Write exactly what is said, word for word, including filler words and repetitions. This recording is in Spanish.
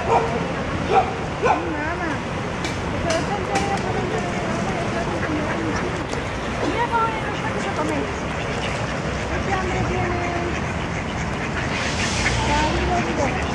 Mamá, pero está entera por dentro de la mamá y está cocinando. Mira cómo viene los patos a comer. Este hambre tiene... Está vivo, vivo.